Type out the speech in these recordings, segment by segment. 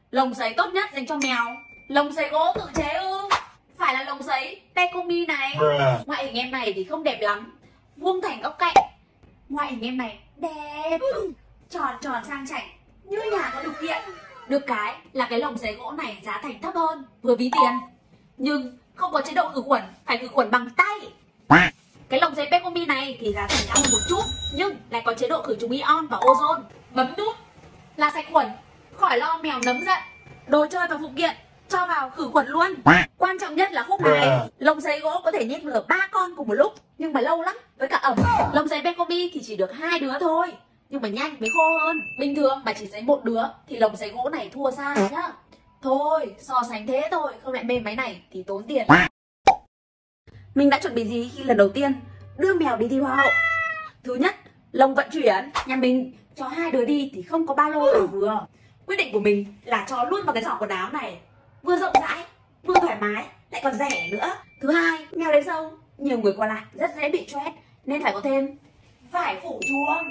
Lồng sấy tốt nhất dành cho mèo. Lồng sấy gỗ tự chế ư? Phải là lồng sấy Tecomi này. Ngoại hình em này thì không đẹp lắm, vuông thành góc cạnh. Ngoại hình em này đẹp, tròn tròn sang chảnh, như nhà có điều kiện. Được cái là cái lồng sấy gỗ này giá thành thấp hơn, vừa ví tiền. Nhưng không có chế độ khử khuẩn, phải khử khuẩn bằng tay. Cái lồng sấy Tecomi này thì giá thành cao hơn một chút, nhưng lại có chế độ khử trùng ion và ozone. Bấm nút là sạch khuẩn, khỏi lo mèo nấm giận. Đồ chơi và phụ kiện cho vào khử khuẩn luôn. Quan trọng nhất là khúc này, lồng sấy gỗ có thể nhét vừa 3 con cùng một lúc, nhưng mà lâu lắm với cả ẩm. Lồng sấy Tecomi thì chỉ được 2 đứa thôi, nhưng mà nhanh với khô hơn. Bình thường mà chỉ sấy 1 đứa thì lồng sấy gỗ này thua xa nhá. Thôi so sánh thế thôi, không lại mê máy này thì tốn tiền. Mình đã chuẩn bị gì khi lần đầu tiên đưa mèo đi thi hoa hậu? Thứ nhất, lồng vận chuyển. Nhà mình cho 2 đứa đi thì không có ba lô là vừa. Quyết định của mình là cho luôn vào cái giỏ quần áo này, vừa rộng rãi, vừa thoải mái, lại còn rẻ nữa. Thứ hai, mèo đến sâu, nhiều người qua lại rất dễ bị stress, nên phải có thêm vải phủ chuồng.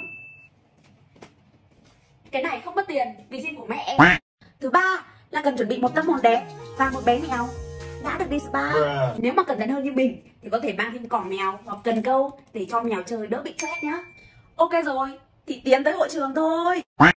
Cái này không mất tiền vì xin của mẹ. Thứ ba là cần chuẩn bị một tâm hồn đẹp và một bé mèo đã được đi spa. Nếu mà cẩn thận hơn như mình thì có thể mang thêm cỏ mèo hoặc cần câu để cho mèo chơi đỡ bị stress nhá. Ok rồi, thì tiến tới hội trường thôi.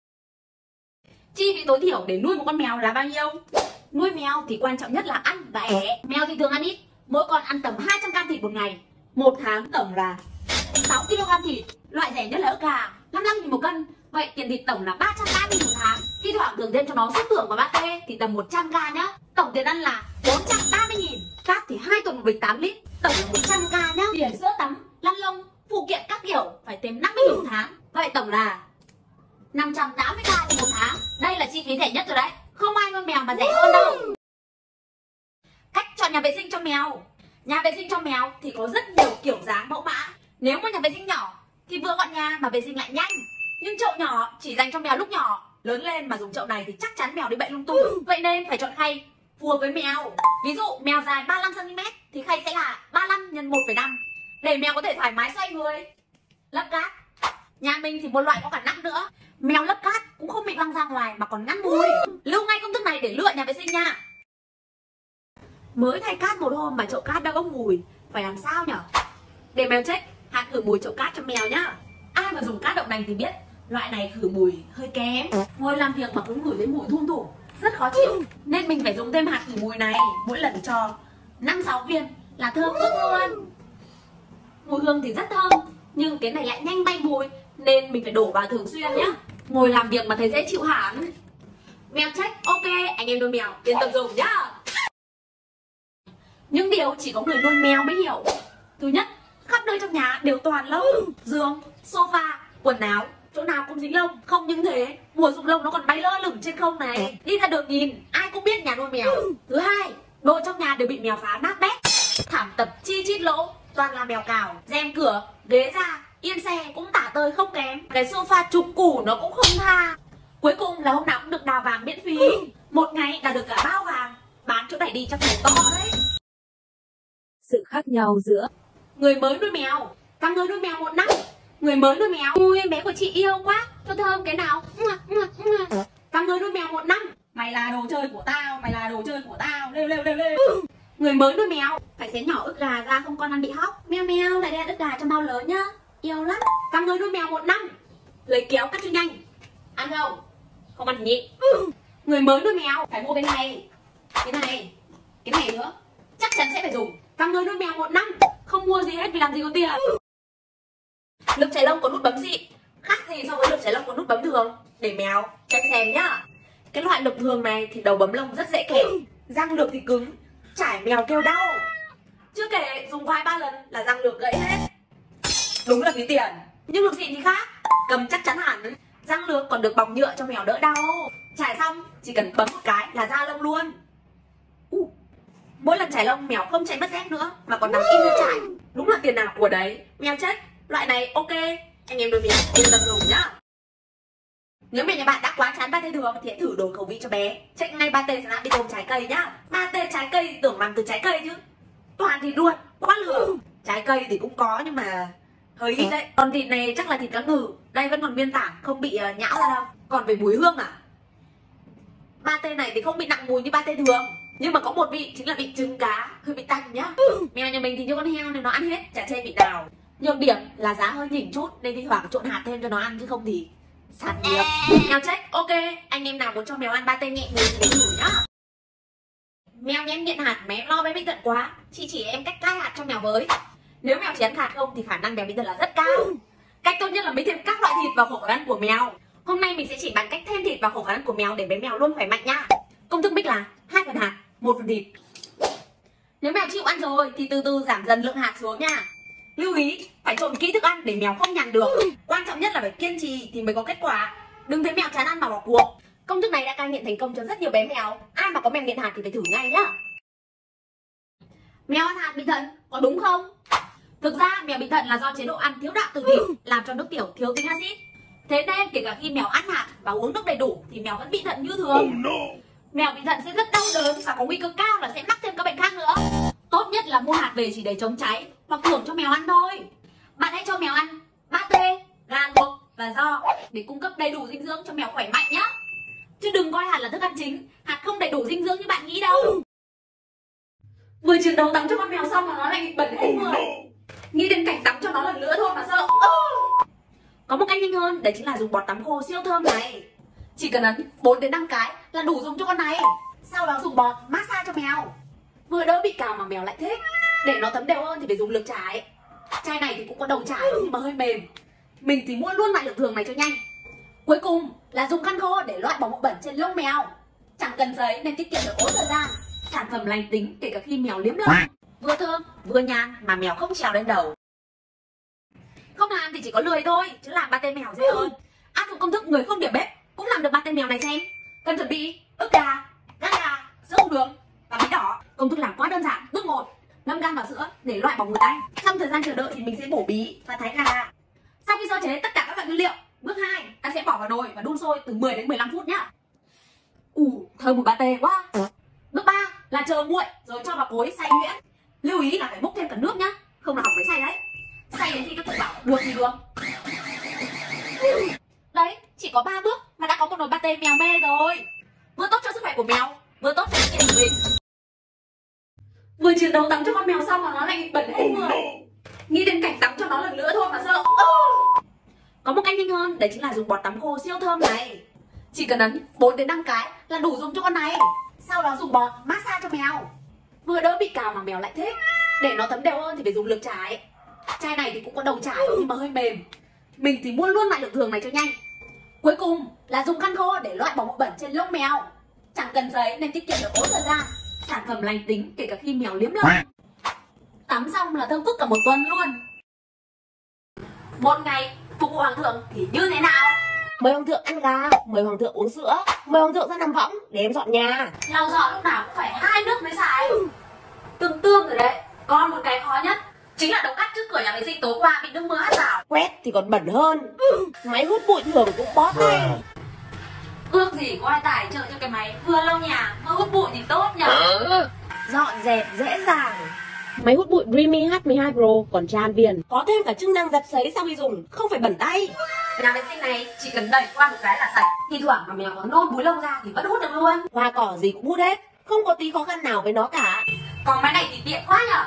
Chi phí tối thiểu để nuôi một con mèo là bao nhiêu? Nuôi mèo thì quan trọng nhất là ăn và ẻ. Mèo thì thường ăn ít, mỗi con ăn tầm 200g thịt một ngày. Một tháng tổng là 6kg thịt. Loại rẻ nhất là ức gà, 55.000 một cân. Vậy tiền thịt tổng là 330.000 một tháng. Thi thoảng thường thêm cho nó sốt tưởng và pate thì tầm 100g nhá. Tổng tiền ăn là 430.000. Cát thì 2 tuần một bịch 8 lít, tổng là 100k nhá. Tiền sữa tắm, lăn lông, phụ kiện các kiểu phải thêm 50.000 một tháng. Vậy tổng là 580k một tháng. Đây là chi phí rẻ nhất rồi đấy, không ai nuôi mèo mà rẻ hơn đâu. Cách chọn nhà vệ sinh cho mèo. Nhà vệ sinh cho mèo thì có rất nhiều kiểu dáng mẫu mã. Nếu mà nhà vệ sinh nhỏ thì vừa gọn nhà mà vệ sinh lại nhanh. Nhưng chậu nhỏ chỉ dành cho mèo lúc nhỏ, lớn lên mà dùng chậu này thì chắc chắn mèo đi bệnh lung tung. Vậy nên phải chọn khay phù hợp với mèo. Ví dụ mèo dài 35cm thì khay sẽ là 35 x 1,5 để mèo có thể thoải mái xoay người. Lấp cát. Nhà mình thì một loại có cả nắp nữa. Mèo lấp cát cũng không bị văng ra ngoài mà còn ngăn mùi. Lưu ngay công thức này để lựa nhà vệ sinh nha. Mới thay cát một hôm mà chậu cát đã bốc mùi, phải làm sao nhở? Để mèo check hạt khử mùi chậu cát cho mèo nhá. Ai mà dùng cát đậu nành thì biết loại này khử mùi hơi kém. Ngồi làm việc mà cứ ngửi thấy mùi thum thủ rất khó chịu, nên mình phải dùng thêm hạt khử mùi này. Mỗi lần cho 5-6 viên là thơm ức luôn. Mùi hương thì rất thơm, nhưng cái này lại nhanh bay mùi nên mình phải đổ vào thường xuyên nhá. Ngồi làm việc mà thấy dễ chịu hẳn. Mèo check, ok, anh em nuôi mèo yên tâm dùng nhá. Những điều chỉ có người nuôi mèo mới hiểu. Thứ nhất, khắp nơi trong nhà đều toàn lông. Giường, sofa, quần áo, chỗ nào cũng dính lông. Không những thế, mùa rụng lông nó còn bay lơ lửng trên không này. Đi ra đường nhìn, ai cũng biết nhà nuôi mèo. Thứ hai, đồ trong nhà đều bị mèo phá nát bét. Thảm tập chi chít lỗ, toàn là mèo cào. Rèm cửa, ghế da, yên xe cũng tả tơi không kém. Cái sofa chục củ nó cũng không tha. Cuối cùng là hôm nào cũng được đào vàng miễn phí. Một ngày là được cả bao vàng. Bán chỗ này đi chắc phải to đấy. Sự khác nhau giữa người mới nuôi mèo và người nuôi mèo 1 năm. Người mới nuôi mèo, ui bé của chị yêu quá, cho thơm cái nào. Và người nuôi mèo 1 năm, mày là đồ chơi của tao, mày là đồ chơi của tao, lêu lêu lêu lêu. Người mới nuôi mèo phải xé nhỏ ức gà ra không con ăn bị hóc. Mèo mèo lại đẻ ức gà cho bao lớn nhá, yêu lắm. Và người nuôi mèo 1 năm, lấy kéo cắt cho nhanh. Ăn không? Không ăn thì nhịn. Người mới nuôi mèo phải mua cái này, cái này, cái này nữa, chắc chắn sẽ phải dùng. Và người nuôi mèo 1 năm không mua gì hết vì làm gì có tiền. Lược chải lông có nút bấm xịn, khác gì so với lược chải lông có nút bấm thường. Để mèo xem nhá. Cái loại lược thường này thì đầu bấm lông rất dễ kẹp, răng lược thì cứng, chải mèo kêu đau. Chưa kể dùng 2-3 lần là răng lược gãy hết. Đúng là phí tiền. Nhưng lược xịn thì khác, cầm chắc chắn hẳn. Răng lược còn được bọc nhựa cho mèo đỡ đau. Chải xong chỉ cần bấm một cái là ra lông luôn. Mỗi lần chải lông mèo không chạy mất dép nữa mà còn nằm im như chải. Đúng là tiền nào của đấy. Mèo check, loại này ok, anh em nuôi mèo yên tâm dùng nhá. Nếu mẹ nhà bạn đã quá chán pate thường thì hãy thử đổi khẩu vị cho bé. Check ngay pate salad đi tôm trái cây nhá. Pate trái cây thì tưởng làm từ trái cây chứ, toàn thịt luôn, quá lừa. Trái cây thì cũng có nhưng mà hơi ít đấy. Còn thịt này chắc là thịt cá ngừ, đây vẫn còn nguyên tảng, không bị nhão ra đâu. Còn về mùi hương à, Pate này thì không bị nặng mùi như pate thường, nhưng mà có một vị chính là vị trứng cá hơi bị tanh nhá. Mèo nhà mình thì như con heo nên nó ăn hết, chả chê vị nào. Nhược điểm là giá hơi nhỉnh chút nên thi thoảng trộn hạt thêm cho nó ăn, chứ không thì sạt nghiệp. Mèo check, ok, anh em nào muốn cho mèo ăn pate nhẹ mùi thì thử nhá. Mèo nhà em nghiện hạt mà em lo bé bị tận quá, chị chỉ em cách cai hạt cho mèo với. Nếu mèo chỉ ăn hạt không thì khả năng mèo bị tận là rất cao. Cách tốt nhất là mới thêm các loại thịt vào khẩu phần ăn của mèo. Hôm nay mình sẽ chỉ bàn cách thêm thịt vào khẩu phần ăn của mèo để bé mèo luôn khỏe mạnh nha. Công thức mix là 2 phần hạt, 1 phần thịt. Nếu mèo chịu ăn rồi thì từ từ giảm dần lượng hạt xuống nha. Lưu ý phải trộn kỹ thức ăn để mèo không nhằn được. Quan trọng nhất là phải kiên trì thì mới có kết quả. Đừng thấy mèo chán ăn mà bỏ cuộc. Công thức này đã cai nghiện thành công cho rất nhiều bé mèo. Ai mà có mèo nghiện hạt thì phải thử ngay nhá. Mèo ăn hạt bị thận có đúng không? Thực ra mèo bị thận là do chế độ ăn thiếu đạm từ thịt làm cho nước tiểu thiếu tính axit. Thế nên kể cả khi mèo ăn hạt và uống nước đầy đủ thì mèo vẫn bị thận như thường. Mèo bị thận sẽ rất đau đớn và có nguy cơ cao là sẽ mắc thêm các bệnh khác nữa. Tốt nhất là mua hạt về chỉ để chống cháy hoặc thưởng cho mèo ăn thôi. Bạn hãy cho mèo ăn pate, gà luộc và giò để cung cấp đầy đủ dinh dưỡng cho mèo khỏe mạnh nhé. Chứ đừng coi hạt là thức ăn chính, hạt không đầy đủ dinh dưỡng như bạn nghĩ đâu. Vừa chiến đấu tắm cho con mèo xong mà nó lại bẩn hết người. Nghĩ đến cảnh tắm cho nó lần nữa thôi mà sợ. Có một cách nhanh hơn, đấy chính là dùng bọt tắm khô siêu thơm này. Chỉ cần ấn 4 đến 5 cái là đủ dùng cho con này. Sau đó dùng bọt massage cho mèo. Vừa đỡ bị cào mà mèo lại thích. Để nó thấm đều hơn thì phải dùng lược chải. Chai này thì cũng có đầu chải nhưng mà hơi mềm. Mình thì mua luôn loại lược thường này cho nhanh. Cuối cùng là dùng khăn khô để loại bỏ bụi bẩn trên lông mèo. Chẳng cần giấy nên tiết kiệm được ối thời gian. Sản phẩm lành tính kể cả khi mèo liếm lông. Vừa thơm vừa nhàn mà mèo không trèo lên đầu. Không làm thì chỉ có lười thôi, chứ làm pate mèo dễ hơn. Áp dụng công thức người không điểm bếp cũng làm được pate mèo này xem. Cần chuẩn bị ức gà, gan gà, sữa không đường và bí đỏ. Công thức làm quá đơn giản. Bước 1, ngâm gan vào sữa để loại bỏ mùi tanh. Trong thời gian chờ đợi thì mình sẽ bổ bí và thái gà. Sau khi sơ chế tất cả các loại nguyên liệu, bước 2, ta sẽ bỏ vào nồi và đun sôi từ 10 đến 15 phút nhá. Thơm mùi pate quá. Bước 3 là chờ nguội rồi cho vào cối xay nhuyễn. Lưu ý là phải múc thêm cả nước nhá, không là hỏng máy xay đấy. Xay đến khi các bạn bảo được thì được. Đấy, chỉ có 3 bước mà đã có một nồi pate mèo mê rồi. Vừa tốt cho sức khỏe của mèo, vừa tốt cho sức khỏe của mình. Vừa chiến đấu tắm cho con mèo xong mà nó lại bẩn hết người. Nghĩ đến cảnh tắm cho nó lần nữa thôi mà sợ. Có một cách nhanh hơn, đấy chính là dùng bọt tắm khô siêu thơm này. Chỉ cần ấn 4 đến 5 cái là đủ dùng cho con này. Sau đó dùng bọt massage cho mèo. Vừa đỡ bị cào mà mèo lại thích. Để nó thấm đều hơn thì phải dùng lược chải. Chai này thì cũng có đầu chải nhưng mà hơi mềm. Mình thì mua luôn loại lược thường này cho nhanh. Cuối cùng là dùng khăn khô để loại bỏ bụi bẩn trên lông mèo. Chẳng cần giấy nên tiết kiệm được ối thời gian. Sản phẩm lành tính kể cả khi mèo liếm lông. Tắm xong là thơm phức cả một tuần luôn. Một ngày phục vụ hoàng thượng thì như thế nào? Mời hoàng thượng ăn gà, mời hoàng thượng uống sữa, mời hoàng thượng ra nằm võng để em dọn nhà. Lau dọn lúc nào cũng phải 2 nước mới xài. Tương tương rồi đấy. Còn một cái khó nhất chính là đầu cắt trước cửa nhà vệ sinh tối qua bị nước mưa hắt vào. Quét thì còn bẩn hơn. Máy hút bụi thường cũng bó tay. Ước gì có ai tài trợ cho cái máy vừa lau nhà vừa hút bụi thì tốt nhở. Dọn dẹp dễ dàng. Máy hút bụi Dreamy H12 Pro còn tràn viền, có thêm cả chức năng giặt sấy sau khi dùng, không phải bẩn tay. Nhà vệ sinh này chỉ cần đẩy qua một cái là sạch. Thi thoảng mà mèo có nôn búi lông ra thì vẫn hút được luôn. Hoa cỏ gì cũng hút hết, không có tí khó khăn nào với nó cả. Còn máy này thì tiện quá nhở.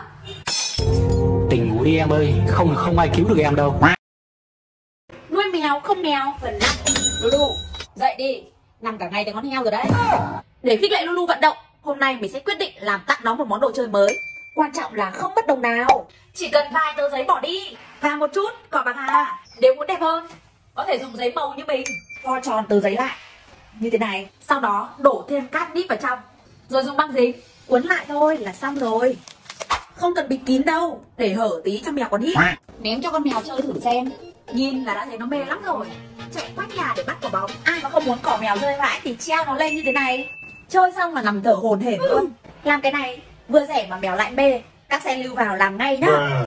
Tỉnh ngủ đi em ơi, không ai cứu được em đâu. Nuôi mèo không mèo phần 5. Lulu dậy đi, nằm cả ngày thành con heo rồi đấy. Để khích lệ Lulu vận động, hôm nay mình sẽ quyết định làm tặng nó một món đồ chơi mới. Quan trọng là không mất đồng nào. Chỉ cần vài tờ giấy bỏ đi và một chút cỏ bạc hà. Nếu muốn đẹp hơn, có thể dùng giấy màu như mình, vo tròn tờ giấy lại như thế này. Sau đó đổ thêm cát nít vào trong, rồi dùng băng dính cuốn lại thôi là xong rồi. Không cần bịt kín đâu, để hở tí cho mèo còn hít. Ném cho con mèo chơi thử xem. Nhìn là đã thấy nó mê lắm rồi. Chạy quanh nhà để bắt quả bóng. Ai mà không muốn cỏ mèo rơi vãi thì treo nó lên như thế này. Chơi xong là nằm thở hổn hển luôn. Làm cái này vừa rẻ mà mèo lại mê. Các xe lưu vào làm ngay nhá.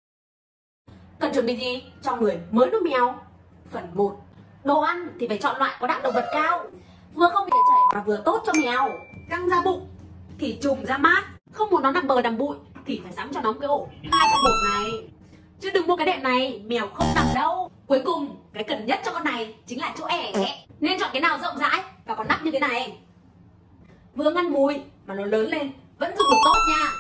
Cần chuẩn bị gì cho người mới nuôi mèo? Phần 1, đồ ăn thì phải chọn loại có đạm động vật cao, vừa không bị chảy mà vừa tốt cho mèo. Căng da bụng thì trùm ra mát. Không muốn nó nằm bờ nằm bụi thì phải sắm cho nó cái ổ 2 trong 1 này. Chứ đừng mua cái đệm này, mèo không nằm đâu. Cuối cùng, cái cần nhất cho con này chính là chỗ ẻ. Nên chọn cái nào rộng rãi và có nắp như thế này. vừa ngăn mùi mà nó lớn lên vẫn dùng được tốt nha.